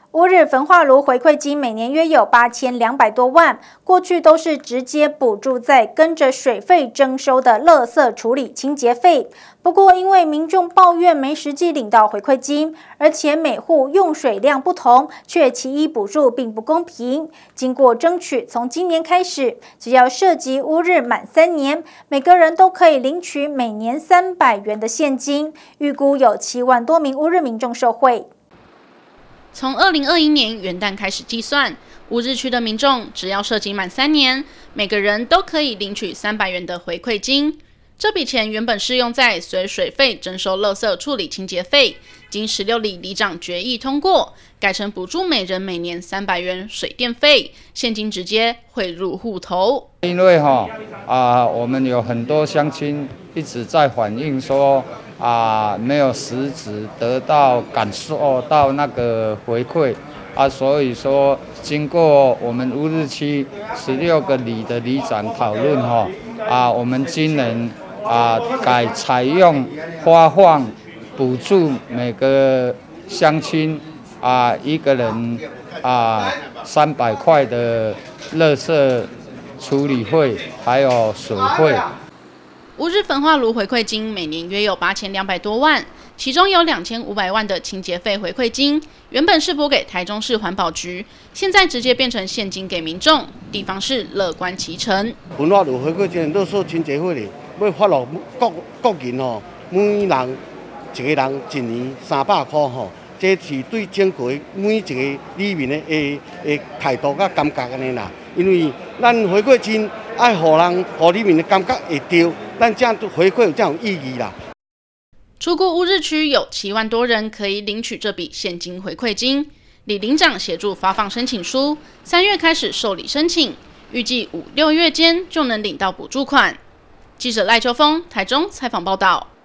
乌日焚化炉回馈金每年约有8200多万，过去都是直接补助在跟着水费征收的垃圾处理清洁费。不过，因为民众抱怨没实际领到回馈金，而且每户用水量不同，却其一补助并不公平。经过争取，从今年开始，只要涉及乌日满3年，每个人都可以领取每年300元的现金，预估有7万多名乌日民众受惠。 从2021年元旦开始计算，乌日区的民众只要涉及满3年，每个人都可以领取300元的回馈金。这笔钱原本适用在随水费征收垃圾处理清洁费，经16里里长决议通过，改成补助每人每年300元水电费，现金直接汇入户头。 因为我们有很多乡亲一直在反映说没有实质得到感受到那个回馈所以说经过我们乌日区16个里的里长讨论我们今年改采用发放补助每个乡亲一个人300块的垃圾处理费还有水费。 乌日焚化炉回馈金每年约有8200多万，其中有2500万的清洁费回馈金，原本是拨给台中市环保局，现在直接变成现金给民众，地方市乐观其成。 焚化炉回馈金垃圾清洁费哩，要发落各人每人一个人1年300块这是对整个每一个里面的态度甲感觉安尼啦。因为咱回馈金爱互里面的感觉会对，咱这样回馈有这样意义啦。 初估乌日区有7万多人可以领取这笔现金回馈金，李领长协助发放申请书，3月开始受理申请，预计5、6月间就能领到补助款。记者赖秋峰台中采访报道。